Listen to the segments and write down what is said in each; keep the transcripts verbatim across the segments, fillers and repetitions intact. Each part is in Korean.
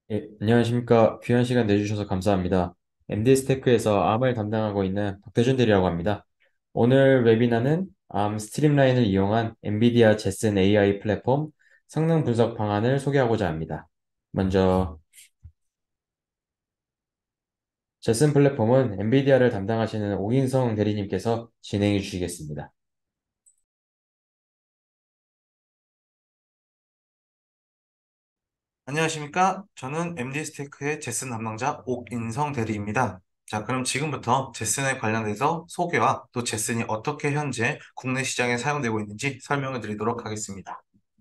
예, 안녕하십니까. 귀한 시간 내주셔서 감사합니다. 엠디스테크에서 암을 담당하고 있는 박대준 대리라고 합니다. 오늘 웨비나는 암 스트림라인을 이용한 엔비디아 제슨 에이아이 플랫폼 성능 분석 방안을 소개하고자 합니다. 먼저 제슨 플랫폼은 엔비디아를 담당하시는 오인성 대리님께서 진행해 주시겠습니다. 안녕하십니까? 저는 엠디스테크의 제슨 담당자 옥인성 대리입니다. 자, 그럼 지금부터 제슨에 관련해서 소개와 또 제슨이 어떻게 현재 국내 시장에 사용되고 있는지 설명을 드리도록 하겠습니다.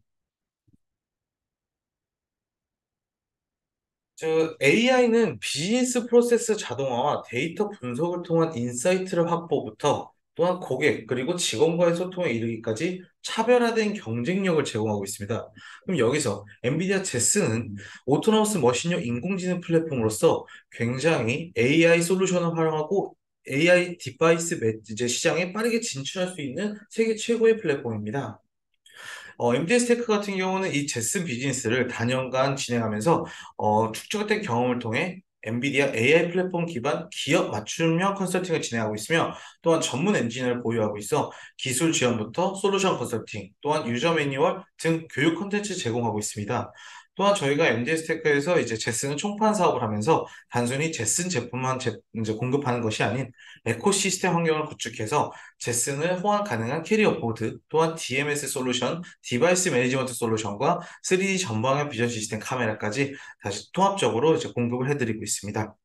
저 에이아이는 비즈니스 프로세스 자동화와 데이터 분석을 통한 인사이트를 확보부터 또한 고객 그리고 직원과의 소통에 이르기까지 차별화된 경쟁력을 제공하고 있습니다. 그럼 여기서 엔비디아 제스는 오토노머스 머신형 인공지능 플랫폼으로서 굉장히 에이아이 솔루션을 활용하고 에이아이 디바이스 매- 이제 시장에 빠르게 진출할 수 있는 세계 최고의 플랫폼입니다. 어, 엠디에스 테크 같은 경우는 이 제슨 비즈니스를 다년간 진행하면서 어, 축적된 경험을 통해 엔비디아 에이아이 플랫폼 기반 기업 맞춤형 컨설팅을 진행하고 있으며 또한 전문 엔지니어를 보유하고 있어 기술 지원부터 솔루션 컨설팅, 또한 유저 매뉴얼 등 교육 콘텐츠 제공하고 있습니다. 또한 저희가 엠디에스 테크에서 이제 제슨은 총판 사업을 하면서 단순히 제슨 제품만 제- 이제 공급하는 것이 아닌 에코시스템 환경을 구축해서 제슨을 호환 가능한 캐리어 보드, 또한 디엠에스 솔루션, 디바이스 매니지먼트 솔루션과 쓰리디 전방향 비전 시스템 카메라까지 다시 통합적으로 이제 공급을 해드리고 있습니다.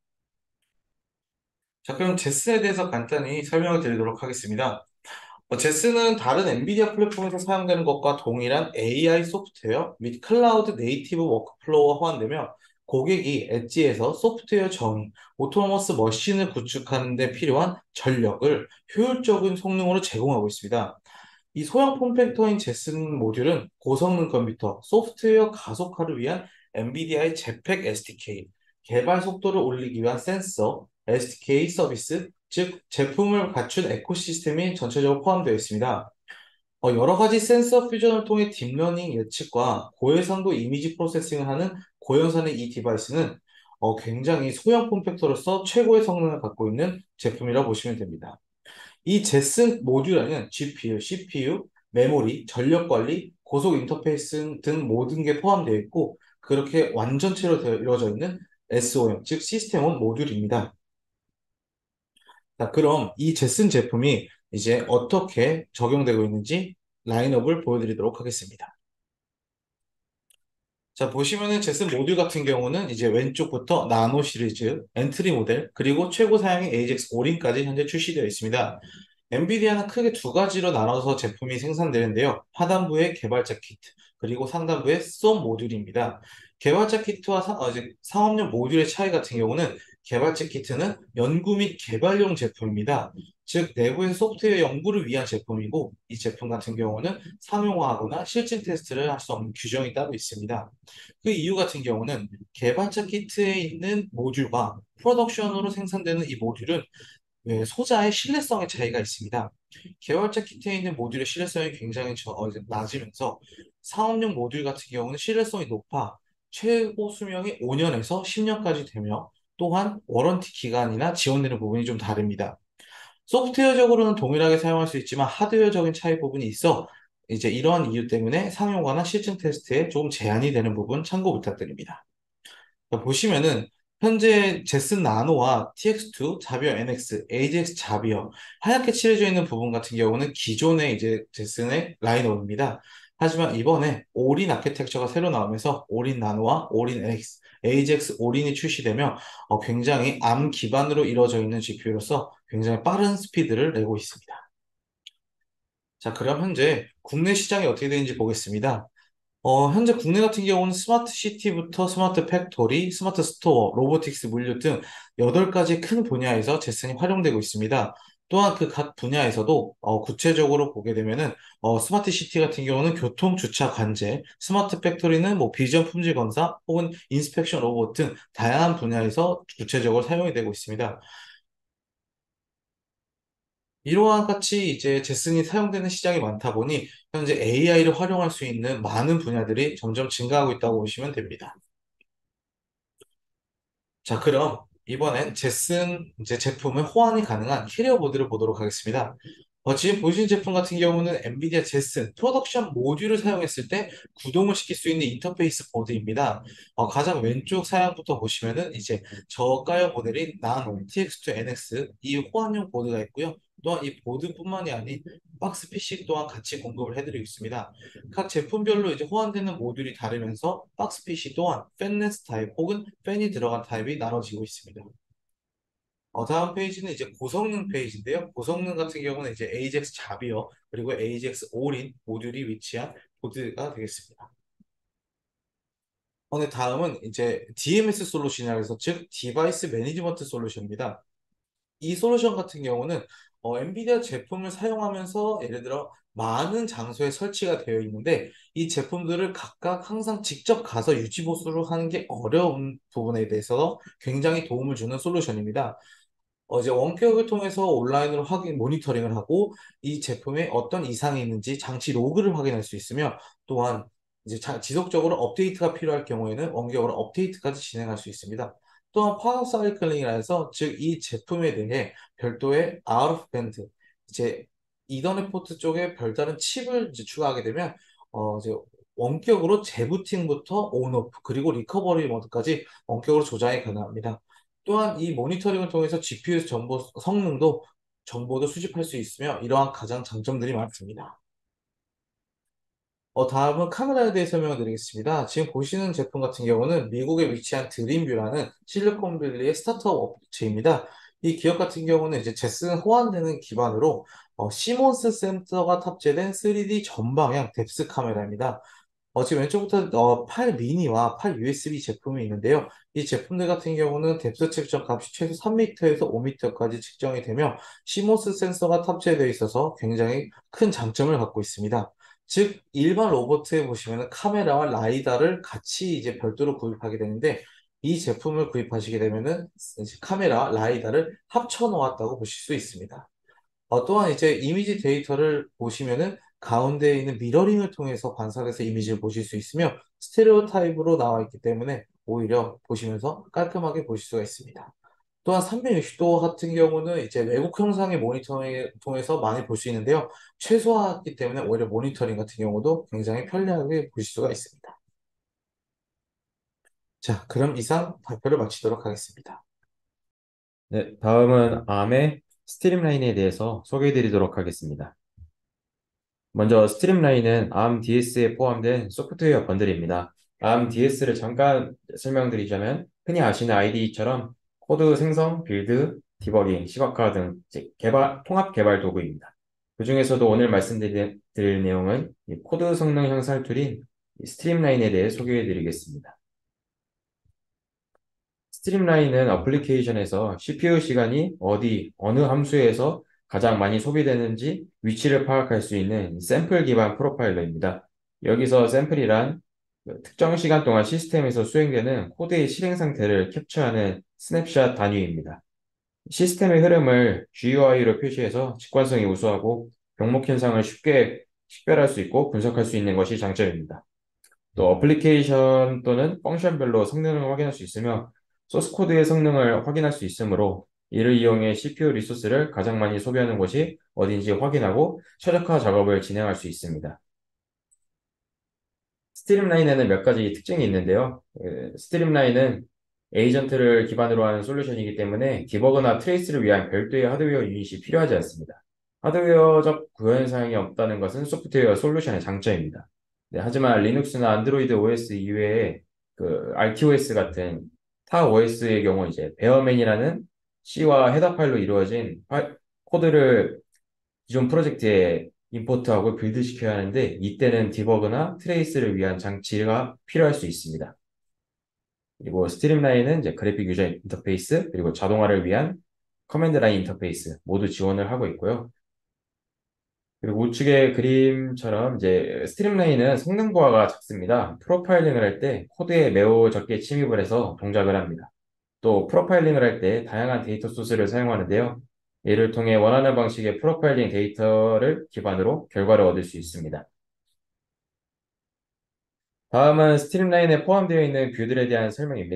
자, 그럼 제스에 대해서 간단히 설명을 드리도록 하겠습니다. 어, 제스는 다른 엔비디아 플랫폼에서 사용되는 것과 동일한 에이아이 소프트웨어 및 클라우드 네이티브 워크플로우와 호환되며 고객이 엣지에서 소프트웨어 정의, 오토노머스 머신을 구축하는 데 필요한 전력을 효율적인 성능으로 제공하고 있습니다. 이 소형 폼팩터인 제슨 모듈은 고성능 컴퓨터, 소프트웨어 가속화를 위한 엔비디아의 제팩 에스디케이, 개발 속도를 올리기 위한 센서, 에스디케이 서비스, 즉 제품을 갖춘 에코시스템이 전체적으로 포함되어 있습니다. 어, 여러 가지 센서 퓨전을 통해 딥러닝 예측과 고해상도 이미지 프로세싱을 하는 고연산의 이 디바이스는 어, 굉장히 소형 폼팩터로서 최고의 성능을 갖고 있는 제품이라고 보시면 됩니다. 이 제슨 모듈에는 지피유, 씨피유, 메모리, 전력 관리, 고속 인터페이스 등 모든 게 포함되어 있고 그렇게 완전체로 되어 이루어져 있는 에스오엠, 즉 시스템 온 모듈입니다. 자, 그럼 이 제슨 제품이 이제 어떻게 적용되고 있는지 라인업을 보여드리도록 하겠습니다. 자, 보시면은 제슨 모듈 같은 경우는 이제 왼쪽부터 나노 시리즈, 엔트리 모델, 그리고 최고 사양의 에이젝스 올인까지 현재 출시되어 있습니다. 엔비디아는 크게 두 가지로 나눠서 제품이 생산되는데요. 하단부의 개발자 키트, 그리고 상단부의 쏨 모듈입니다. 개발자 키트와 사, 어, 이제 상업용 모듈의 차이 같은 경우는 개발자 키트는 연구 및 개발용 제품입니다. 즉, 내부의 소프트웨어 연구를 위한 제품이고, 이 제품 같은 경우는 상용화하거나 실증 테스트를 할 수 없는 규정이 따로 있습니다. 그 이유 같은 경우는 개발자 키트에 있는 모듈과 프로덕션으로 생산되는 이 모듈은 네, 소자의 신뢰성의 차이가 있습니다. 개발자 키트에 있는 모듈의 신뢰성이 굉장히 저- 어, 이제 낮으면서 상업용 모듈 같은 경우는 신뢰성이 높아 최고 수명이 오 년에서 십 년까지 되며 또한 워런티 기간이나 지원되는 부분이 좀 다릅니다. 소프트웨어적으로는 동일하게 사용할 수 있지만 하드웨어적인 차이 부분이 있어 이제 이러한 이유 때문에 상용화나 실증 테스트에 조금 제한이 되는 부분 참고 부탁드립니다. 자, 보시면은 현재 제슨 나노와 티엑스투, 자비어 엔엑스, 에이지엑스 자비어 하얗게 칠해져 있는 부분 같은 경우는 기존의 이제 제슨의 라인업입니다. 하지만 이번에 올인 아키텍처가 새로 나오면서 올인 나노와 올인 엔엑스, 에이지엑스 올인이 출시되며 어, 굉장히 암 기반으로 이루어져 있는 지피유로서 굉장히 빠른 스피드를 내고 있습니다. 자, 그럼 현재 국내 시장이 어떻게 되는지 보겠습니다. 어, 현재 국내 같은 경우는 스마트 시티부터 스마트 팩토리, 스마트 스토어, 로보틱스 물류 등 여덟 가지 큰 분야에서 제슨이 활용되고 있습니다. 또한 그 각 분야에서도 어, 구체적으로 보게 되면은 어, 스마트 시티 같은 경우는 교통 주차 관제, 스마트 팩토리는 뭐 비전 품질 검사 혹은 인스펙션 로봇 등 다양한 분야에서 구체적으로 사용이 되고 있습니다. 이러한 같이 이제 제슨이 사용되는 시장이 많다 보니 현재 에이아이를 활용할 수 있는 많은 분야들이 점점 증가하고 있다고 보시면 됩니다. 자, 그럼 이번엔 제슨 이제 제품의 호환이 가능한 캐리어 보드를 보도록 하겠습니다. 어, 지금 보신 제품 같은 경우는 엔비디아 제슨 프로덕션 모듈을 사용했을 때 구동을 시킬 수 있는 인터페이스 보드입니다. 어, 가장 왼쪽 사양부터 보시면은 이제 저가형 모델인 나노 티엑스 투 엔엑스 이 호환용 보드가 있고요. 또한 이 보드뿐만이 아닌 박스 피씨 또한 같이 공급을 해드리고 있습니다. 각 제품별로 이제 호환되는 모듈이 다르면서 박스 피씨 또한 팬레스 타입 혹은 팬이 들어간 타입이 나눠지고 있습니다. 어, 다음 페이지는 이제 고성능 페이지인데요. 고성능 같은 경우는 이제 에이젝스 잡이어 그리고 에이젝스 올인 모듈이 위치한 보드가 되겠습니다. 어, 네, 다음은 이제 디엠에스 솔루션이라고 해서 즉 디바이스 매니지먼트 솔루션입니다. 이 솔루션 같은 경우는 어, 엔비디아 제품을 사용하면서 예를 들어 많은 장소에 설치가 되어 있는데 이 제품들을 각각 항상 직접 가서 유지 보수를 하는 게 어려운 부분에 대해서 굉장히 도움을 주는 솔루션입니다. 어, 이제 원격을 통해서 온라인으로 확인, 모니터링을 하고 이 제품에 어떤 이상이 있는지 장치 로그를 확인할 수 있으며 또한 이제 자- 지속적으로 업데이트가 필요할 경우에는 원격으로 업데이트까지 진행할 수 있습니다. 또한 파워 사이클링이라 해서 즉 이 제품에 대해 별도의 아웃 오브 밴드 이제 이더넷 포트 쪽에 별다른 칩을 이제 추가하게 되면 어 이제 원격으로 재부팅부터 온오프 그리고 리커버리 모드까지 원격으로 조작이 가능합니다. 또한 이 모니터링을 통해서 지피유 정보 성능도 정보도 수집할 수 있으며 이러한 가장 장점들이 많습니다. 어, 다음은 카메라에 대해 설명을 드리겠습니다. 지금 보시는 제품 같은 경우는 미국에 위치한 드림뷰라는 실리콘밸리의 스타트업 업체입니다. 이 기업 같은 경우는 이제 제슨 호환되는 기반으로 어, 시몬스 센서가 탑재된 쓰리디 전방향 뎁스 카메라입니다. 어, 지금 왼쪽부터 어, 팔 미니와 팔 유에스비 제품이 있는데요. 이 제품들 같은 경우는 뎁스 측정 값이 최소 삼 미터에서 오 미터까지 측정이 되며 시모스 센서가 탑재되어 있어서 굉장히 큰 장점을 갖고 있습니다. 즉 일반 로봇에 보시면 카메라와 라이다를 같이 이제 별도로 구입하게 되는데 이 제품을 구입하시게 되면은 이제 카메라, 라이다를 합쳐 놓았다고 보실 수 있습니다. 어, 또한 이제 이미지 데이터를 보시면은 가운데에 있는 미러링을 통해서 관찰해서 이미지를 보실 수 있으며 스테레오 타입으로 나와 있기 때문에 오히려 보시면서 깔끔하게 보실 수가 있습니다. 또한 삼백육십 도 같은 경우는 이제 외국 형상의 모니터링을 통해서 많이 볼 수 있는데요. 최소화했기 때문에 오히려 모니터링 같은 경우도 굉장히 편리하게 보실 수가 있습니다. 자, 그럼 이상 발표를 마치도록 하겠습니다. 네, 다음은 암의 스트림라인에 대해서 소개해 드리도록 하겠습니다. 먼저 스트림라인은 암 디에스에 포함된 소프트웨어 번들입니다. 암 디에스를 잠깐 설명드리자면 흔히 아시는 아이디이처럼 코드 생성, 빌드, 디버깅, 시각화 등 이제 개발, 통합 개발 도구입니다. 그 중에서도 오늘 말씀드릴 드릴 내용은 이 코드 성능 향상 툴인 이 스트림라인에 대해 소개해 드리겠습니다. 스트림라인은 어플리케이션에서 씨피유 시간이 어디, 어느 함수에서 가장 많이 소비되는지 위치를 파악할 수 있는 샘플 기반 프로파일러입니다. 여기서 샘플이란 그 특정 시간 동안 시스템에서 수행되는 코드의 실행 상태를 캡처하는 스냅샷 단위입니다. 시스템의 흐름을 지유아이로 표시해서 직관성이 우수하고 병목 현상을 쉽게 식별할 수 있고 분석할 수 있는 것이 장점입니다. 또 어플리케이션 또는 펑션별로 성능을 확인할 수 있으며 소스 코드의 성능을 확인할 수 있으므로 이를 이용해 씨피유 리소스를 가장 많이 소비하는 곳이 어딘지 확인하고 최적화 작업을 진행할 수 있습니다. 스트림라인에는 몇 가지 특징이 있는데요. 그 스트림라인은 에이전트를 기반으로 하는 솔루션이기 때문에 디버그나 트레이스를 위한 별도의 하드웨어 유닛이 필요하지 않습니다. 하드웨어적 구현 사양이 없다는 것은 소프트웨어 솔루션의 장점입니다. 네, 하지만 리눅스나 안드로이드 오에스 이외에 그 알티오에스 같은 타 오에스의 경우 이제 베어맨이라는 C와 헤더 파일로 이루어진 파- 코드를 기존 프로젝트에 임포트하고 빌드시켜야 하는데 이때는 디버그나 트레이스를 위한 장치가 필요할 수 있습니다. 그리고 스트림라인은 이제 그래픽 유저 인터페이스 그리고 자동화를 위한 커맨드 라인 인터페이스 모두 지원을 하고 있고요. 그리고 우측의 그림처럼 이제 스트림라인은 성능 부하가 작습니다. 프로파일링을 할 때 코드에 매우 적게 침입을 해서 동작을 합니다. 또 프로파일링을 할 때 다양한 데이터 소스를 사용하는데요. 이를 통해 원하는 방식의 프로파일링 데이터를 기반으로 결과를 얻을 수 있습니다. 다음은 스트림라인에 포함되어 있는 뷰들에 대한 설명입니다.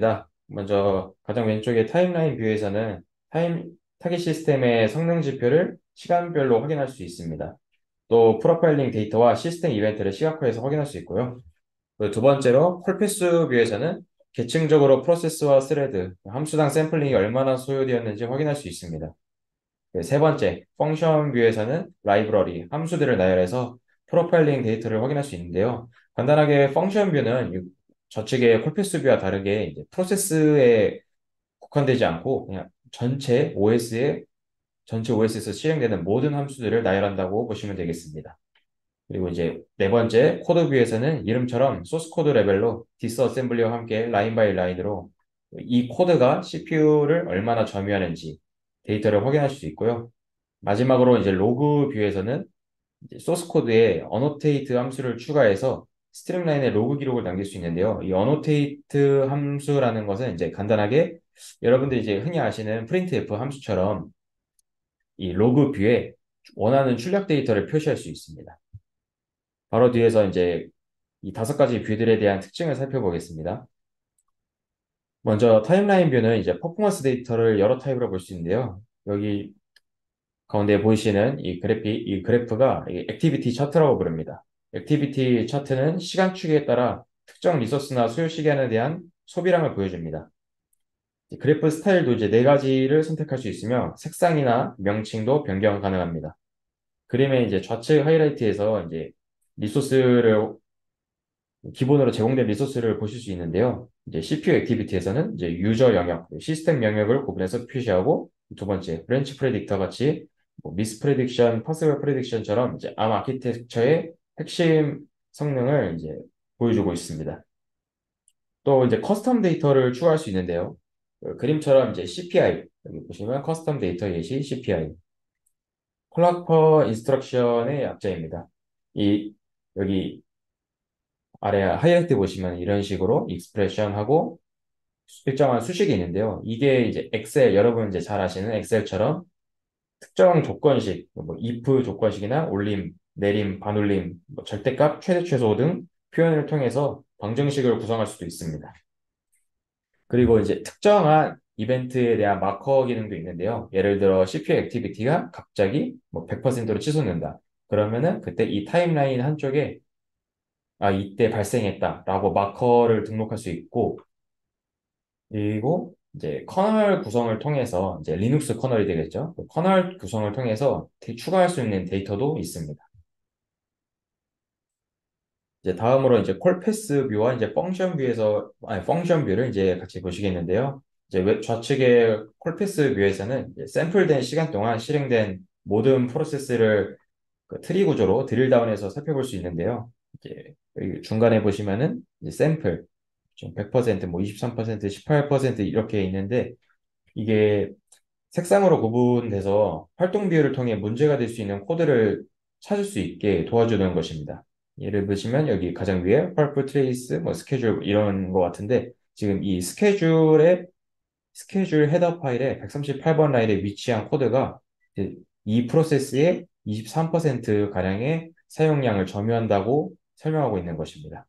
먼저 가장 왼쪽의 타임라인 뷰에서는 타임 타깃 시스템의 성능 지표를 시간별로 확인할 수 있습니다. 또 프로파일링 데이터와 시스템 이벤트를 시각화해서 확인할 수 있고요. 그리고 두 번째로 콜패스 뷰에서는 계층적으로 프로세스와 스레드, 함수당 샘플링이 얼마나 소요되었는지 확인할 수 있습니다. 네, 세 번째, 펑션 뷰에서는 라이브러리, 함수들을 나열해서 프로파일링 데이터를 확인할 수 있는데요. 간단하게 펑션 뷰는 유- 저측의 콜패스 뷰와 다르게 이제 프로세스에 국한되지 않고 그냥 전체 오에스에 전체 오에스에서 실행되는 모든 함수들을 나열한다고 보시면 되겠습니다. 그리고 이제 네 번째, 코드 뷰에서는 이름처럼 소스 코드 레벨로 디스어셈블리와 함께 라인 바이 라인으로 이 코드가 씨피유를 얼마나 점유하는지 데이터를 확인할 수 있고요. 마지막으로 이제 로그 뷰에서는 이제 소스 코드에 어노테이트 함수를 추가해서 스트림라인에 로그 기록을 남길 수 있는데요. 이 어노테이트 함수라는 것은 이제 간단하게 여러분들이 이제 흔히 아시는 프린트에프 함수처럼 이 로그 뷰에 원하는 출력 데이터를 표시할 수 있습니다. 바로 뒤에서 이제 이 다섯 가지 뷰들에 대한 특징을 살펴보겠습니다. 먼저 타임라인 뷰는 이제 퍼포먼스 데이터를 여러 타입으로 볼 수 있는데요. 여기 가운데 보이시는 이 그래피, 이 그래프가 이 액티비티 차트라고 부릅니다. 액티비티 차트는 시간축에 따라 특정 리소스나 소요 시간에 대한 소비량을 보여줍니다. 이 그래프 스타일도 이제 네 가지를 선택할 수 있으며 색상이나 명칭도 변경 가능합니다. 그림의 이제 좌측 하이라이트에서 이제 리소스를 기본으로 제공된 리소스를 보실 수 있는데요. 이제 씨피유 액티비티에서는 이제 유저 영역, 시스템 영역을 구분해서 표시하고 두 번째 브랜치 프레딕터 같이 뭐 미스 프레딕션, 파스웰 프레딕션처럼 이제 암 아키텍처의 핵심 성능을 이제 보여주고 있습니다. 또 이제 커스텀 데이터를 추가할 수 있는데요. 그 그림처럼 이제 씨피아이 여기 보시면 커스텀 데이터 예시 씨피아이 콜락 퍼 인스트럭션의 약자입니다. 이 여기 아래 하이라이트 보시면 이런 식으로 익스프레션하고 일정한 수식이 있는데요. 이게 이제 엑셀, 여러분 이제 잘 아시는 엑셀처럼 특정 조건식, 뭐 if 조건식이나 올림, 내림, 반올림, 뭐 절대값, 최대 최소 등 표현을 통해서 방정식을 구성할 수도 있습니다. 그리고 이제 특정한 이벤트에 대한 마커 기능도 있는데요. 예를 들어 씨피유 액티비티가 갑자기 뭐 백 퍼센트로 치솟는다. 그러면은 그때 이 타임라인 한쪽에 아, 이때 발생했다라고 마커를 등록할 수 있고, 그리고 이제 커널 구성을 통해서 이제 리눅스 커널이 되겠죠. 그 커널 구성을 통해서 데- 추가할 수 있는 데이터도 있습니다. 이제 다음으로 이제 콜패스 뷰와 이제 펑션 뷰에서 아니 펑션 뷰를 이제 같이 보시겠는데요. 이제 왼- 좌측의 콜패스 뷰에서는 이제 샘플된 시간 동안 실행된 모든 프로세스를 그 트리 구조로 드릴 다운해서 살펴볼 수 있는데요. 이제 여기 중간에 보시면은 이제 샘플 지금 백 퍼센트, 뭐 이십삼 퍼센트, 십팔 퍼센트 이렇게 있는데 이게 색상으로 구분돼서 활동 비율을 통해 문제가 될 수 있는 코드를 찾을 수 있게 도와주는 것입니다. 예를 보시면 여기 가장 위에 purple trace, 뭐 스케줄 이런 거 같은데 지금 이 스케줄의 스케줄 헤더 파일에 백삼십팔 번 라인에 위치한 코드가 이제 이 프로세스의 이십삼 퍼센트 가량의 사용량을 점유한다고 설명하고 있는 것입니다.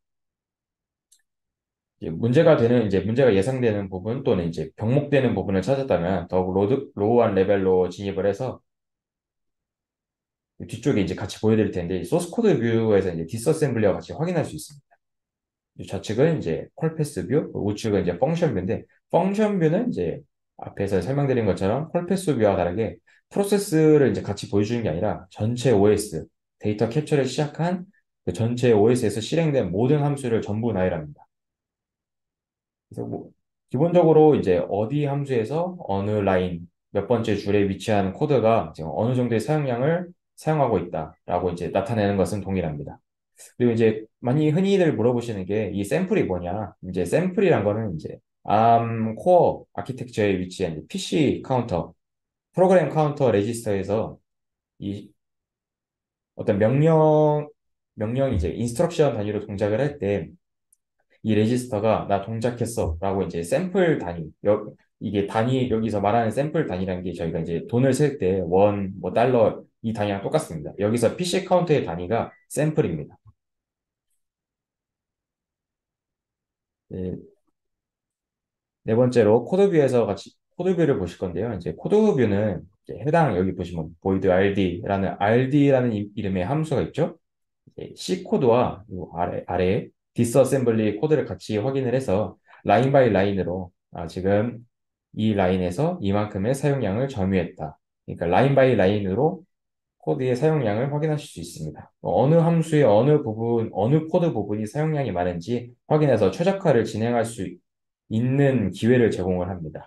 이제 문제가 되는 이제 문제가 예상되는 부분 또는 이제 병목되는 부분을 찾았다면 더욱 로드, 로우한 레벨로 진입을 해서 뒤쪽에 이제 같이 보여드릴 텐데 소스 코드 뷰에서 이제 디스어셈블리와 같이 확인할 수 있습니다. 이 좌측은 이제 콜패스 뷰, 우측은 이제 펑션 뷰인데 펑션 뷰는 이제 앞에서 설명드린 것처럼 콜패스 뷰와 다르게 프로세스를 이제 같이 보여주는 게 아니라 전체 오에스 데이터 캡처를 시작한 그 전체 오에스에서 실행된 모든 함수를 전부 나열합니다. 그래서 뭐 기본적으로 이제 어디 함수에서 어느 라인 몇 번째 줄에 위치한 코드가 지금 어느 정도의 사용량을 사용하고 있다라고 이제 나타내는 것은 동일합니다. 그리고 이제 많이 흔히들 물어보시는 게 이 샘플이 뭐냐? 이제 샘플이란 거는 이제 암 코어 아키텍처에 위치한 피씨 카운터, 프로그램 카운터 레지스터에서 이 어떤 명령 명령이 이제 인스트럭션 단위로 동작을 할 때 이 레지스터가 나 동작했어 라고 이제 샘플 단위 여, 이게 단위 여기서 말하는 샘플 단위라는 게 저희가 이제 돈을 쓸 때 원, 뭐 달러 이 단위랑 똑같습니다. 여기서 피씨 카운터의 단위가 샘플입니다. 네, 네 번째로 코드뷰에서 같이 코드뷰를 보실 건데요. 이제 코드뷰는 이제 해당 여기 보시면 void rd라는 rd라는 이- 이름의 함수가 있죠. 이제 C 코드와 요 아래 아래에 디스어셈블리 코드를 같이 확인을 해서 라인 바이 라인으로 아, 지금 이 라인에서 이만큼의 사용량을 점유했다. 그러니까 라인 바이 라인으로 코드의 사용량을 확인하실 수 있습니다. 어느 함수의 어느 부분, 어느 코드 부분이 사용량이 많은지 확인해서 최적화를 진행할 수 있는 기회를 제공을 합니다.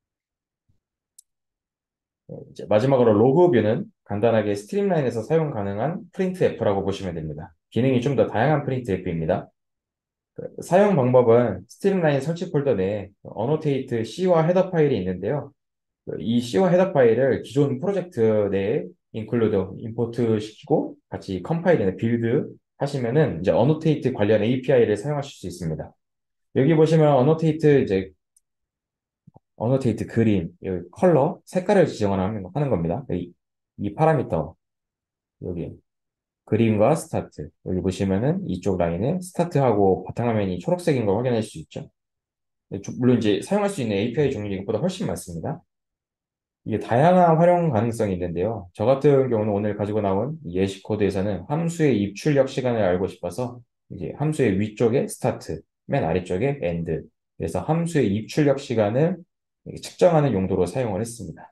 이제 마지막으로 로그뷰는 간단하게 스트림라인에서 사용 가능한 프린트 F라고 보시면 됩니다. 기능이 좀 더 다양한 프린트 F입니다. 사용 방법은 스트림라인 설치 폴더 내에 어노테이트 C와 헤더 파일이 있는데요. 이 C와 헤더 파일을 기존 프로젝트 내에 include, 임포트 시키고 같이 컴파일이나 빌드 하시면은 이제 어노테이트 관련 에이피아이를 사용하실 수 있습니다. 여기 보시면 어노테이트 이제 어노테이트 그림, 여기 컬러, 색깔을 지정하는 하는 겁니다. 이, 이 파라미터 여기 그림과 스타트 여기 보시면은 이쪽 라인에 스타트하고 바탕화면이 초록색인 걸 확인할 수 있죠. 네, 주- 물론 이제 사용할 수 있는 에이피아이 종류 이것보다 훨씬 많습니다. 이게 다양한 활용 가능성이 있는데요. 저 같은 경우는 오늘 가지고 나온 이 예시 코드에서는 함수의 입출력 시간을 알고 싶어서 이제 함수의 위쪽에 스타트, 맨 아래쪽에 엔드. 그래서 함수의 입출력 시간을 측정하는 용도로 사용을 했습니다.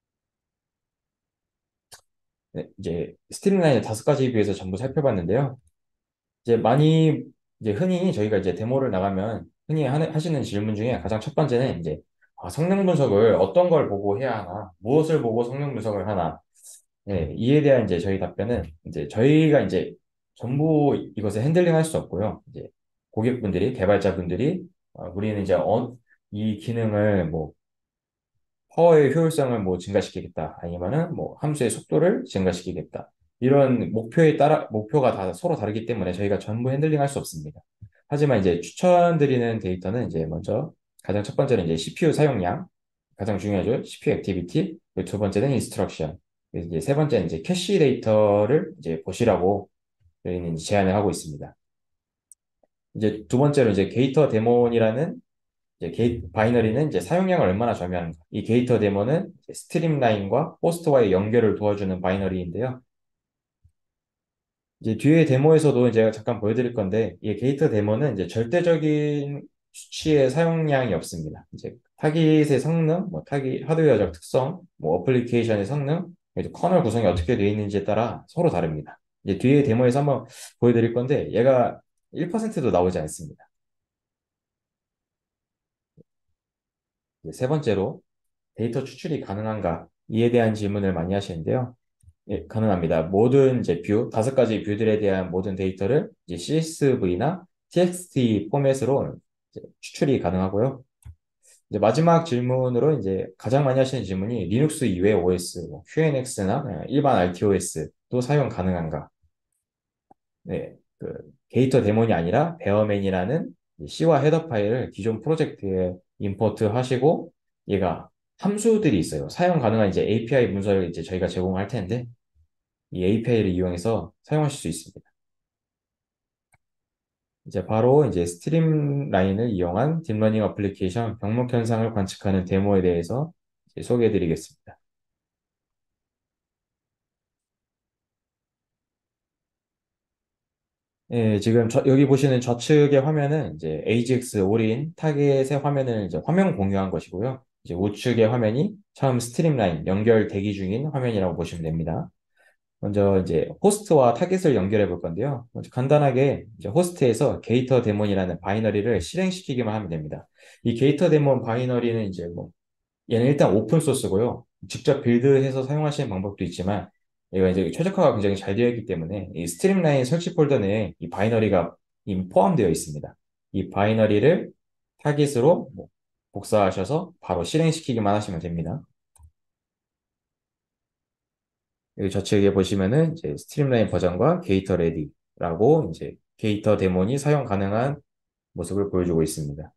네, 이제 스트림라인을 다섯 가지에 비해서 전부 살펴봤는데요. 이제 많이 이제 흔히 저희가 이제 데모를 나가면 흔히 하는- 하시는 질문 중에 가장 첫 번째는 이제 아, 성능 분석을 어떤 걸 보고 해야 하나, 무엇을 보고 성능 분석을 하나, 네, 이에 대한 이제 저희 답변은 이제 저희가 이제 전부 이것을 핸들링 할 수 없고요. 이제 고객분들이, 개발자분들이 어, 우리는 이제 어, 이 기능을 뭐 파워의 효율성을 뭐 증가시키겠다. 아니면은 뭐 함수의 속도를 증가시키겠다. 이런 목표에 따라, 목표가 다 서로 다르기 때문에 저희가 전부 핸들링 할 수 없습니다. 하지만 이제 추천드리는 데이터는 이제 먼저 가장 첫 번째는 이제 씨피유 사용량. 가장 중요하죠. 씨피유 액티비티. 그리고 두 번째는 인스트럭션. 이제 세 번째는 이제 캐시 데이터를 이제 보시라고 저희는 이제 제안을 하고 있습니다. 이제 두 번째로 이제 게이터 데몬이라는 이제 게이, 바이너리는 이제 사용량을 얼마나 점유하는가. 이 게이터 데모는 이제 스트림라인과 호스트와의 연결을 도와주는 바이너리인데요. 이제 뒤에 데모에서도 이제 잠깐 보여드릴 건데, 이 게이터 데모는 이제 절대적인 수치의 사용량이 없습니다. 이제 타깃의 성능, 뭐 타깃 하드웨어적 특성, 뭐 어플리케이션의 성능, 이제 커널 구성이 어떻게 되어 있는지에 따라 서로 다릅니다. 이제 뒤에 데모에서 한번 보여드릴 건데, 얘가 일 퍼센트도 나오지 않습니다. 이제 세 번째로 데이터 추출이 가능한가? 이에 대한 질문을 많이 하시는데요. 예, 가능합니다. 모든 이제 뷰, 다섯 가지 뷰들에 대한 모든 데이터를 이제 씨에스브이나 티엑스티 포맷으로 이제 추출이 가능하고요. 이제 마지막 질문으로 이제 가장 많이 하시는 질문이 리눅스 이외 오에스, 뭐 큐엔엑스나 일반 알티오에스도 사용 가능한가? 네, 그 게이터 데몬이 아니라 베어맨이라는 C와 헤더 파일을 기존 프로젝트에 임포트 하시고 얘가 함수들이 있어요. 사용 가능한 이제 에이피아이 문서를 이제 저희가 제공할 텐데 이 에이피아이를 이용해서 사용하실 수 있습니다. 이제 바로 이제 스트림 라인을 이용한 딥러닝 어플리케이션 병목 현상을 관측하는 데모에 대해서 소개해 드리겠습니다. 예, 지금 저- 여기 보시는 좌측의 화면은 이제 에이지엑스 올인 타겟의 화면을 이제 화면 공유한 것이고요. 이제 우측의 화면이 처음 스트림라인 연결 대기 중인 화면이라고 보시면 됩니다. 먼저 이제 호스트와 타겟을 연결해 볼 건데요. 먼저 간단하게 이제 호스트에서 게이터 데몬이라는 바이너리를 실행시키기만 하면 됩니다. 이 게이터 데몬 바이너리는 이제 뭐 얘는 일단 오픈 소스고요. 직접 빌드해서 사용하시는 방법도 있지만 얘가 이제 최적화가 굉장히 잘 되어 있기 때문에 이 스트림라인 설치 폴더 내에 이 바이너리가 이미 포함되어 있습니다. 이 바이너리를 타깃으로 뭐 복사하셔서 바로 실행시키기만 하시면 됩니다. 여기 좌측에 보시면은 이제 스트림라인 버전과 게이터 레디라고 이제 게이터 데몬이 사용 가능한 모습을 보여주고 있습니다.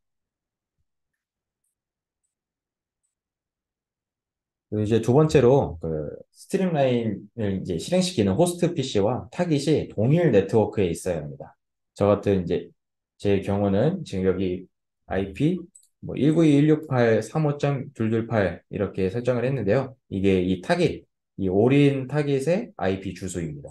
그리고 이제 두 번째로 그 스트림라인을 이제 실행시키는 호스트 피시와 타깃이 동일 네트워크에 있어야 합니다. 저 같은 이제 제 경우는 지금 여기 아이피 뭐 일구이.일육팔.삼오.이이팔 이렇게 설정을 했는데요. 이게 이 타깃, 이 올인 타깃의 아이피 주소입니다.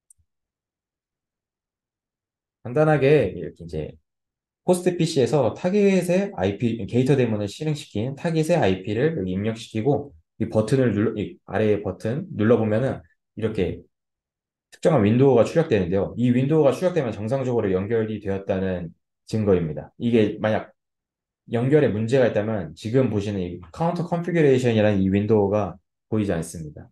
간단하게 이렇게 이제 호스트 피시에서 타깃의 아이피, 게이터 데몬을 실행시킨 타깃의 아이피를 여기 입력시키고 이 버튼을 눌러, 이 아래의 버튼 눌러보면은 이렇게 특정한 윈도우가 출력되는데요. 이 윈도우가 출력되면 정상적으로 연결이 되었다는 증거입니다. 이게 만약 연결에 문제가 있다면 지금 보시는 이 카운터 컨피규레이션이라는 이 윈도우가 보이지 않습니다.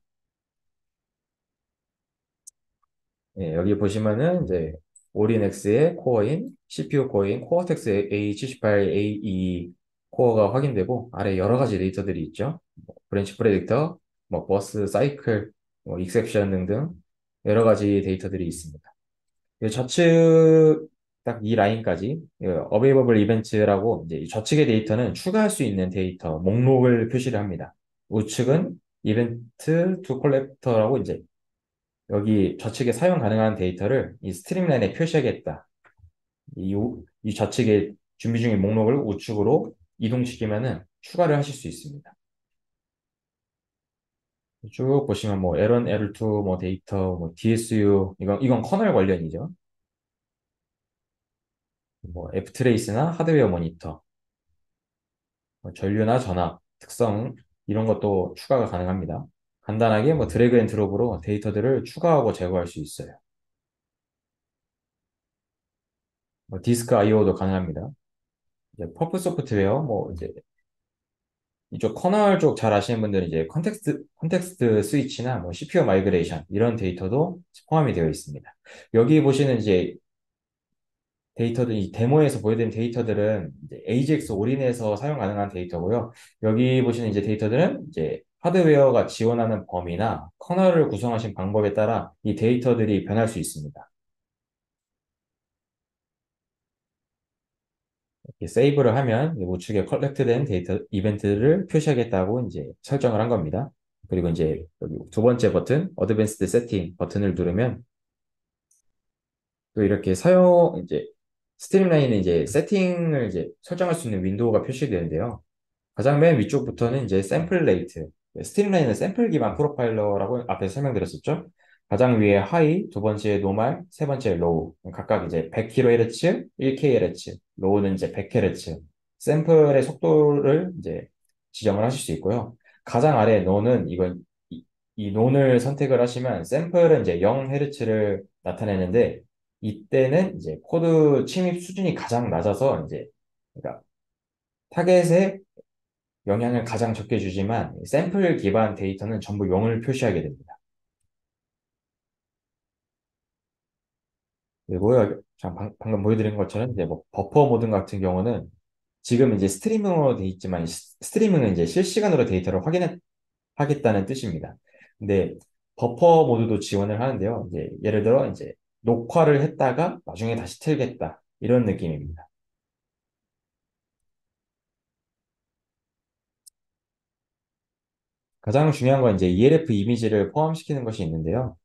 예, 여기 보시면은 이제 오린엑스의 코어인, 씨피유 코어인 코어텍스 에이 칠십팔 에이 코어가 확인되고 아래 여러 가지 데이터들이 있죠. 뭐 브랜치 프레딕터, 뭐 버스 사이클, 뭐 익셉션 등등 여러 가지 데이터들이 있습니다. 이 좌측 딱 이 라인까지 어베이버블 이벤트라고 이제 이 좌측의 데이터는 추가할 수 있는 데이터 목록을 표시를 합니다. 우측은 이벤트 투 콜렉터라고 이제 여기 좌측에 사용 가능한 데이터를 이 스트림라인에 표시하겠다. 이, 우- 이 좌측에 준비 중인 목록을 우측으로 이동시키면은 추가를 하실 수 있습니다. 쭉 보시면 뭐 엘원, 엘투, 뭐 데이터, 뭐 디에스유 이건 이건 커널 관련이죠. 뭐 F트레이스나 하드웨어 모니터, 뭐 전류나 전압, 특성 이런 것도 추가가 가능합니다. 간단하게 뭐 드래그 앤 드롭으로 데이터들을 추가하고 제거할 수 있어요. 뭐 디스크 아이오도 가능합니다. 이제 퍼프 소프트웨어, 뭐 이제 이쪽 커널 쪽 잘 아시는 분들은 이제 컨텍스트 컨텍스트 스위치나 뭐 씨피유 마이그레이션 이런 데이터도 포함이 되어 있습니다. 여기 보시는 이제 데이터들, 이 데모에서 보여드린 데이터들은 이제 에이지엑스 올인해서 사용 가능한 데이터고요. 여기 보시는 이제 데이터들은 이제 하드웨어가 지원하는 범위나 커널을 구성하신 방법에 따라 이 데이터들이 변할 수 있습니다. 이렇게 세이브를 하면 이 우측에 컬렉트된 데이터 이벤트를 표시하겠다고 이제 설정을 한 겁니다. 그리고 이제 여기 두 번째 버튼, 어드밴스드 세팅 버튼을 누르면 또 이렇게 사용 이제 스트림라인은 이제 세팅을 이제 설정할 수 있는 윈도우가 표시되는데요. 가장 맨 위쪽부터는 이제 샘플 레이트. 스트림라인은 샘플 기반 프로파일러라고 앞에서 설명드렸었죠. 가장 위에 하이, 두 번째 노멀, 세 번째 로우. 각각 이제 백 킬로헤르츠, 일 킬로헤르츠, 로우는 이제 백 헤르츠. 샘플의 속도를 이제 지정을 하실 수 있고요. 가장 아래 노는 이건 이, 이 논을 선택을 하시면 샘플은 이제 영 헤르츠를 나타내는데 이때는 이제 코드 침입 수준이 가장 낮아서 이제 그러니까 타겟의 영향을 가장 적게 주지만 샘플 기반 데이터는 전부 영을 표시하게 됩니다. 그리고 여기 자, 방, 금 보여드린 것처럼 이제 뭐 버퍼 모드 같은 경우는 지금 이제 스트리밍으로 돼 있지만 시- 스트리밍은 이제 실시간으로 데이터를 확인하겠다는 뜻입니다. 근데 버퍼 모드도 지원을 하는데요. 이제 예를 들어 이제 녹화를 했다가 나중에 다시 틀겠다 이런 느낌입니다. 가장 중요한 건 이제 이엘에프 이미지를 포함시키는 것이 있는데요.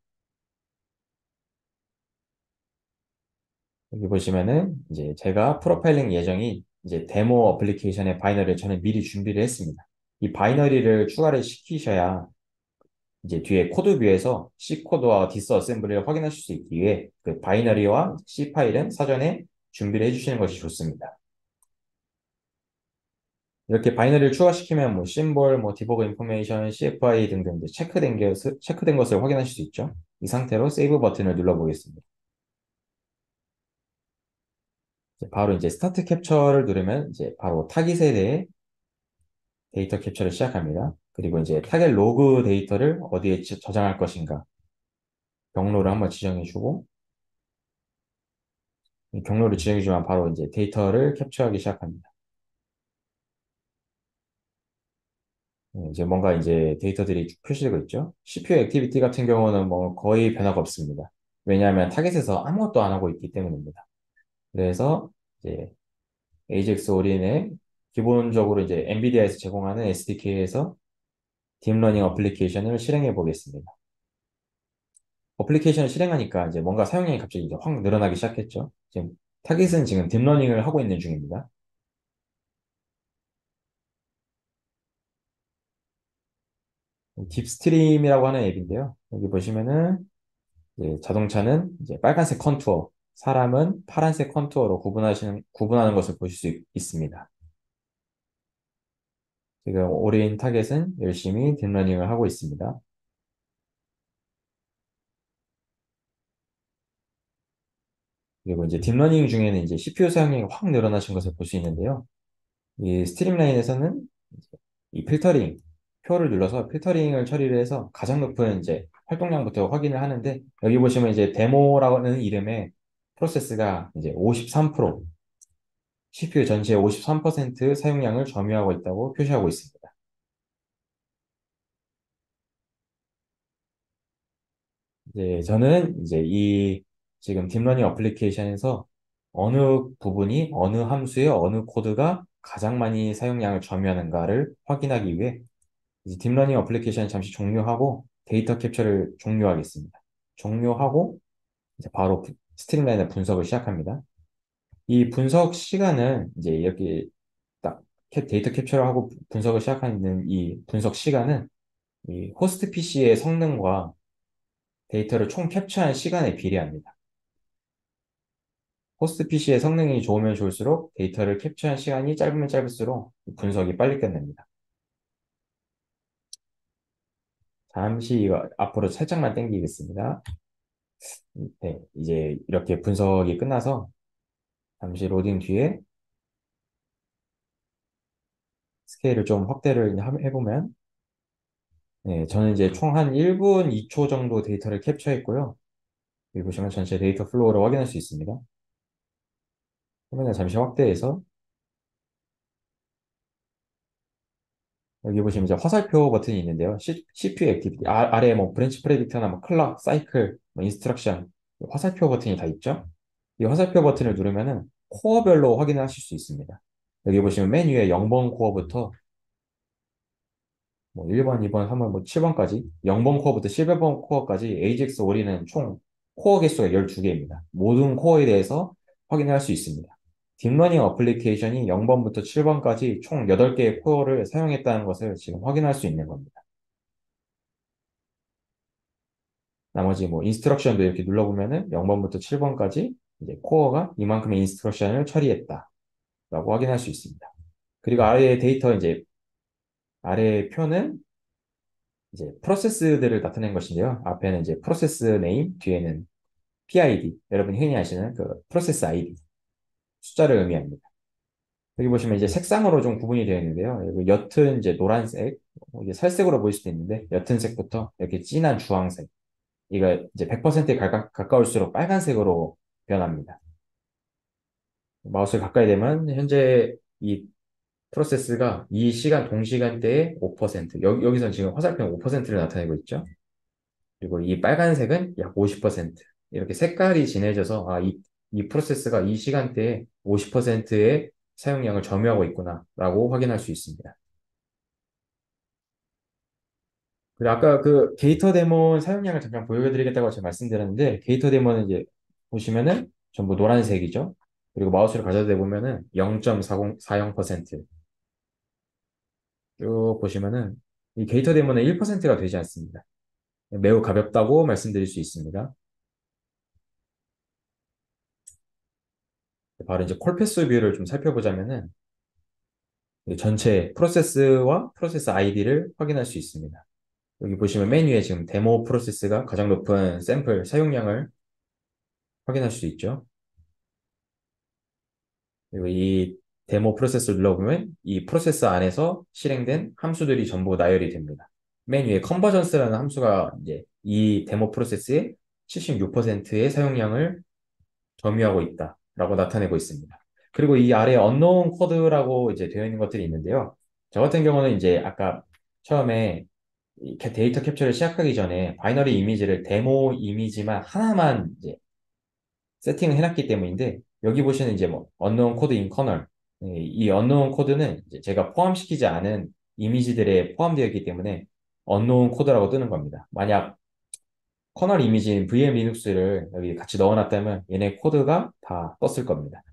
여기 보시면은 이제 제가 프로파일링 예정이 이제 데모 어플리케이션의 바이너리를 저는 미리 준비를 했습니다. 이 바이너리를 추가를 시키셔야 이제 뒤에 코드 뷰에서 C 코드와 디스 어셈블리를 확인하실 수 있기 위해 그 바이너리와 C 파일은 사전에 준비를 해주시는 것이 좋습니다. 이렇게 바이너리를 추가시키면 뭐 심볼, 뭐 디버그 인포메이션, 씨에프아이 등등 이제 체크된 것을 체크된 것을 확인하실 수 있죠. 이 상태로 세이브 버튼을 눌러보겠습니다. 이제 바로 이제 스타트 캡처를 누르면 이제 바로 타깃에 대해 데이터 캡처를 시작합니다. 그리고 이제 타겟 로그 데이터를 어디에 지- 저장할 것인가 경로를 한번 지정해주고 이 경로를 지정해주면 바로 이제 데이터를 캡처하기 시작합니다. 네, 이제 뭔가 이제 데이터들이 쭉 표시되고 있죠. 씨피유 액티비티 같은 경우는 뭐 거의 변화가 없습니다. 왜냐하면 타겟에서 아무것도 안 하고 있기 때문입니다. 그래서 이제 에이지엑스 올인에 기본적으로 이제 엔비디아에서 제공하는 에스디케이에서 딥러닝 어플리케이션을 실행해 보겠습니다. 어플리케이션을 실행하니까 이제 뭔가 사용량이 갑자기 이제 확 늘어나기 시작했죠. 지금 타깃은 지금 딥러닝을 하고 있는 중입니다. 딥스트림이라고 하는 앱인데요. 여기 보시면은 이제 자동차는 이제 빨간색 컨투어, 사람은 파란색 컨투어로 구분하시는, 구분하는 것을 보실 수 있, 있습니다. 지금 오린 타겟은 열심히 딥러닝을 하고 있습니다. 그리고 이제 딥러닝 중에는 이제 씨피유 사용량이 확 늘어나신 것을 볼 수 있는데요. 이 스트림라인에서는 이 필터링, 표를 눌러서 필터링을 처리를 해서 가장 높은 이제 활동량부터 확인을 하는데, 여기 보시면 이제 데모라는 이름의 프로세스가 이제 오십삼 퍼센트, 씨피유 전체의 오십삼 퍼센트 사용량을 점유하고 있다고 표시하고 있습니다. 이제 저는 이제 이 지금 딥러닝 어플리케이션에서 어느 부분이 어느 함수의 어느 코드가 가장 많이 사용량을 점유하는가를 확인하기 위해 이제 딥러닝 어플리케이션 잠시 종료하고 데이터 캡처를 종료하겠습니다. 종료하고 이제 바로 스트림라인의 분석을 시작합니다. 이 분석 시간은 이제 이렇게 딱 캡- 데이터 캡처를 하고 분석을 시작하는 이 분석 시간은 이 호스트 피시의 성능과 데이터를 총 캡처한 시간에 비례합니다. 호스트 피시의 성능이 좋으면 좋을수록 데이터를 캡처한 시간이 짧으면 짧을수록 분석이 빨리 끝납니다. 잠시 이거 앞으로 살짝만 당기겠습니다. 네, 이제 이렇게 분석이 끝나서 잠시 로딩 뒤에 스케일을 좀 확대를 하- 해보면, 네, 저는 이제 총 한 일 분 이 초 정도 데이터를 캡처했고요. 여기 보시면 전체 데이터 플로우를 확인할 수 있습니다. 화면을 잠시 확대해서 여기 보시면 이제 화살표 버튼이 있는데요. C, 씨피유 액티비티 아, 아래에 뭐 브랜치 프레딕터나 뭐 클럭, 사이클, 뭐 인스트럭션 화살표 버튼이 다 있죠. 이 화살표 버튼을 누르면은 코어별로 확인을 하실 수 있습니다. 여기 보시면 맨 위에 영 번 코어부터 뭐 일 번, 이 번, 삼 번, 뭐 칠 번까지 영 번 코어부터 십일 번 코어까지 에이지엑스 오리는 총 코어 개수가 열두 개입니다. 모든 코어에 대해서 확인할 수 있습니다. 딥러닝 어플리케이션이 영 번부터 칠 번까지 총 여덟 개의 코어를 사용했다는 것을 지금 확인할 수 있는 겁니다. 나머지 뭐 인스트럭션도 이렇게 눌러보면은 영 번부터 칠 번까지 이제 코어가 이만큼의 인스트럭션을 처리했다라고 확인할 수 있습니다. 그리고 아래의 데이터 이제 아래의 표는 이제 프로세스들을 나타낸 것인데요. 앞에는 이제 프로세스 네임, 뒤에는 피아이디, 여러분이 흔히 아시는 그 프로세스 아이디, 숫자를 의미합니다. 여기 보시면 이제 색상으로 좀 구분이 되어 있는데요. 여기 옅은 이제 노란색, 이게 살색으로 보일 수도 있는데 옅은 색부터 이렇게 진한 주황색, 이거 이제 백 퍼센트에 가까, 가까울수록 빨간색으로 변합니다. 마우스를 가까이 대면 현재 이 프로세스가 이 시간 동시간대에 오 퍼센트, 여기, 여기서 지금 화살표는 오 퍼센트를 나타내고 있죠. 그리고 이 빨간색은 약 오십 퍼센트. 이렇게 색깔이 진해져서 아, 이, 이 프로세스가 이 시간대에 오십 퍼센트의 사용량을 점유하고 있구나라고 확인할 수 있습니다. 그리고 아까 그 게이터 데몬 사용량을 잠깐 보여드리겠다고 제가 말씀드렸는데 게이터 데몬은 이제 보시면은 전부 노란색이죠. 그리고 마우스를 가져다 보면은 영 점 사공 퍼센트 쭉 보시면은 이 게이터 데몬은 일 퍼센트가 되지 않습니다. 매우 가볍다고 말씀드릴 수 있습니다. 바로 이제 콜패스 뷰를 좀 살펴보자면은 전체 프로세스와 프로세스 아이디를 확인할 수 있습니다. 여기 보시면 메뉴에 지금 데모 프로세스가 가장 높은 샘플 사용량을 확인할 수 있죠. 그리고 이 데모 프로세스를 눌러보면 이 프로세스 안에서 실행된 함수들이 전부 나열이 됩니다. 맨 위에 컨버전스라는 함수가 이제 이 데모 프로세스의 칠십육 퍼센트의 사용량을 점유하고 있다라고 나타내고 있습니다. 그리고 이 아래 unknown 코드라고 이제 되어 있는 것들이 있는데요. 저 같은 경우는 이제 아까 처음에 이 데이터 캡처를 시작하기 전에 바이너리 이미지를 데모 이미지만 하나만 이제 세팅을 해놨기 때문인데 여기 보시는 이제 뭐 unknown code in kernel 이 이 unknown 코드는 이제 제가 포함시키지 않은 이미지들에 포함되어 있기 때문에 unknown 코드라고 뜨는 겁니다. 만약 커널 이미지인 브이엠 리눅스를 여기 같이 넣어놨다면 얘네 코드가 다 떴을 겁니다.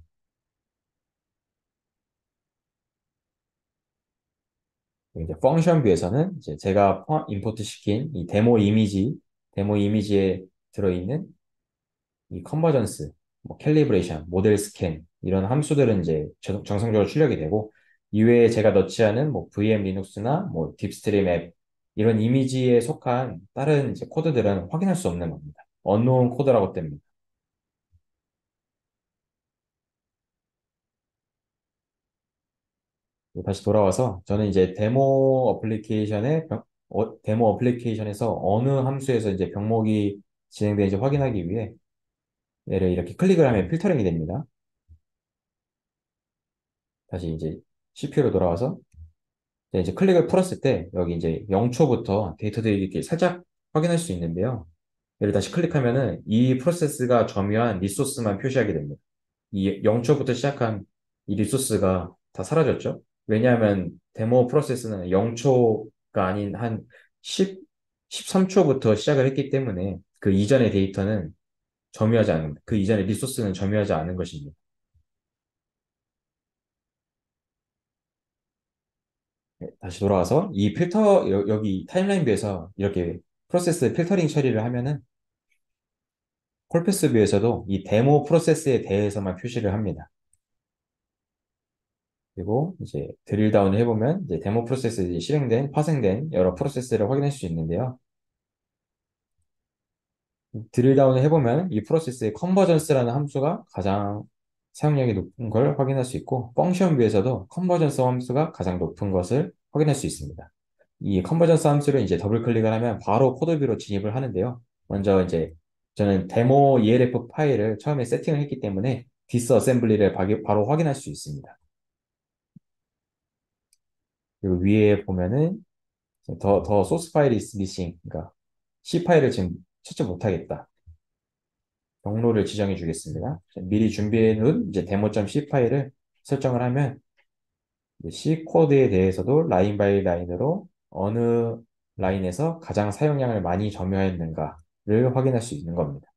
이제 펑션 뷰에서는 이제 제가 임포트 시킨 이 데모 이미지, 데모 이미지에 들어있는 이 컨버전스, 뭐 캘리브레이션, 모델 스캔 이런 함수들은 이제 정- 정상적으로 출력이 되고 이외에 제가 넣지 않은 뭐 브이엠 리눅스나 뭐 딥스트림 앱 이런 이미지에 속한 다른 이제 코드들은 확인할 수 없는 겁니다. 언노운 코드라고 뗍니다. 다시 돌아와서 저는 이제 데모 어플리케이션의 병- 어, 데모 어플리케이션에서 어느 함수에서 이제 병목이 진행되는지 확인하기 위해 얘를 이렇게 클릭을 하면 필터링이 됩니다. 다시 이제 씨피유로 돌아와서 네, 이제 클릭을 풀었을 때 여기 이제 영 초부터 데이터들이 이렇게 살짝 확인할 수 있는데요. 얘를 다시 클릭하면은 이 프로세스가 점유한 리소스만 표시하게 됩니다. 이 영 초부터 시작한 이 리소스가 다 사라졌죠. 왜냐하면 데모 프로세스는 영 초가 아닌 한 십, 십삼 초부터 시작을 했기 때문에 그 이전의 데이터는 점유하지 않은, 그 이전의 리소스는 점유하지 않은 것입니다. 네, 다시 돌아와서 이 필터, 여, 여기 타임라인 뷰에서 이렇게 프로세스 필터링 처리를 하면은 콜패스 뷰에서도 이 데모 프로세스에 대해서만 표시를 합니다. 그리고 이제 드릴 다운을 해보면 이제 데모 프로세스에 이제 실행된, 파생된 여러 프로세스를 확인할 수 있는데요. 드릴 다운을 해보면 이 프로세스의 컨버전스라는 함수가 가장 사용량이 높은 걸 확인할 수 있고, 펑션 뷰에서도 컨버전스 함수가 가장 높은 것을 확인할 수 있습니다. 이 컨버전스 함수를 이제 더블 클릭을 하면 바로 코드뷰로 진입을 하는데요. 먼저 이제 저는 데모 이엘에프 파일을 처음에 세팅을 했기 때문에 디스어셈블리를 바로 확인할 수 있습니다. 그리고 위에 보면은 더, 더 소스 파일이 미싱, 그러니까 C 파일을 지금 찾지 못하겠다. 경로를 지정해 주겠습니다. 미리 준비해 놓은 이제 데모.c 파일을 설정을 하면 C 코드에 대해서도 라인 바이 라인으로 어느 라인에서 가장 사용량을 많이 점유했는가를 확인할 수 있는 겁니다.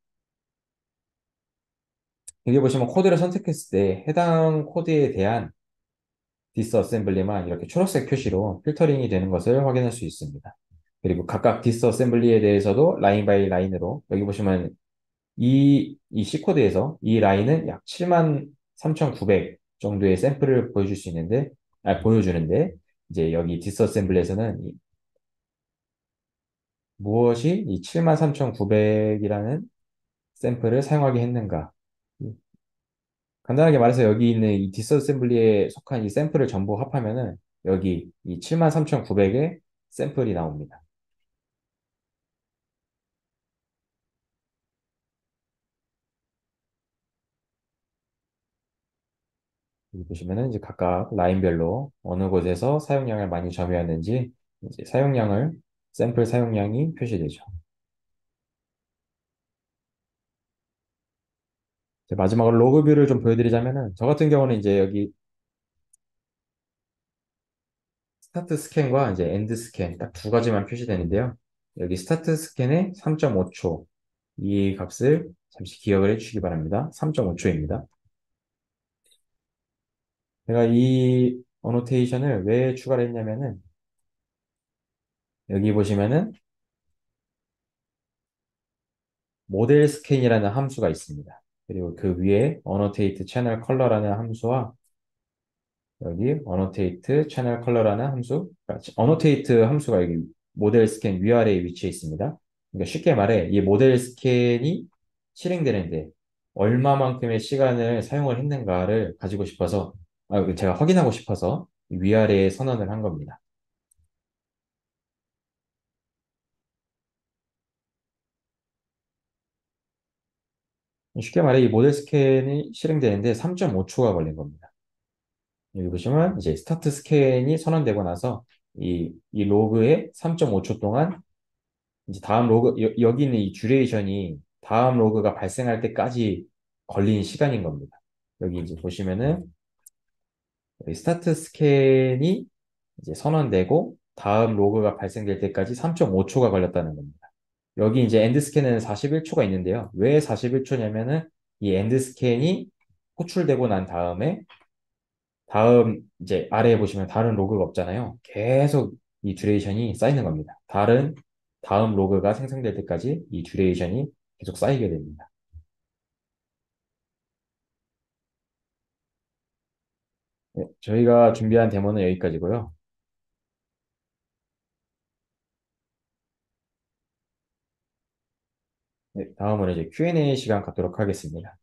여기 보시면 코드를 선택했을 때 해당 코드에 대한 디스어셈블리만 이렇게 초록색 표시로 필터링이 되는 것을 확인할 수 있습니다. 그리고 각각 디스어셈블리에 대해서도 라인 바이 라인으로 여기 보시면 이, 이 C코드에서 이 라인은 약 칠만 삼천구백 정도의 샘플을 보여줄 수 있는데, 아, 보여주는데, 이제 여기 디스어셈블리에서는 이- 무엇이 이 칠만 삼천구백이라는 샘플을 사용하게 했는가. 간단하게 말해서 여기 있는 이 디스어셈블리에 속한 이 샘플을 전부 합하면은 여기 이 칠만 삼천구백의 샘플이 나옵니다. 여기 보시면은 이제 각각 라인별로 어느 곳에서 사용량을 많이 점유했는지 이제 사용량을 샘플 사용량이 표시되죠. 이제 마지막으로 로그 뷰를 좀 보여드리자면은 저 같은 경우는 이제 여기 스타트 스캔과 이제 엔드 스캔 딱 두 가지만 표시되는데요. 여기 스타트 스캔의 삼 점 오 초 이 값을 잠시 기억을 해주시기 바랍니다. 삼 점 오 초입니다. 제가 이 어노테이션을 왜 추가를 했냐면은 여기 보시면은 모델 스캔이라는 함수가 있습니다. 그리고 그 위에 annotate channel color라는 함수와 여기 annotate channel color라는 함수, 그러니까 annotate 함수가 여기 모델 스캔 위아래에 위치해 있습니다. 그러니까 쉽게 말해 이 모델 스캔이 실행되는데 얼마만큼의 시간을 사용을 했는가를 가지고 싶어서 아, 제가 확인하고 싶어서 위아래에 선언을 한 겁니다. 쉽게 말해 이 모델 스캔이 실행되는데 삼 점 오 초가 걸린 겁니다. 여기 보시면 이제 스타트 스캔이 선언되고 나서 이, 이 로그에 삼 점 오 초 동안 이제 다음 로그, 여, 여기 있는 이 듀레이션이 다음 로그가 발생할 때까지 걸린 시간인 겁니다. 여기 이제 보시면은 여기 스타트 스캔이 이제 선언되고 다음 로그가 발생될 때까지 삼 점 오 초가 걸렸다는 겁니다. 여기 이제 엔드 스캔은 사십일 초가 있는데요. 왜 사십일 초냐면은 이 엔드 스캔이 호출되고 난 다음에 다음 이제 아래에 보시면 다른 로그가 없잖아요. 계속 이 듀레이션이 쌓이는 겁니다. 다른 다음 로그가 생성될 때까지 이 듀레이션이 계속 쌓이게 됩니다. 네, 저희가 준비한 데모는 여기까지고요. 네, 다음으로 이제 큐 앤 에이 시간 갖도록 하겠습니다.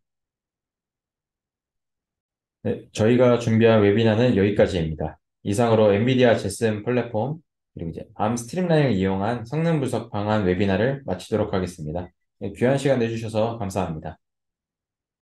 네, 저희가 준비한 웨비나는 여기까지입니다. 이상으로 엔비디아 제슨 플랫폼 그리고 이제 암 스트림라인을 이용한 성능 분석 방안 웨비나를 마치도록 하겠습니다. 네, 귀한 시간 내주셔서 감사합니다.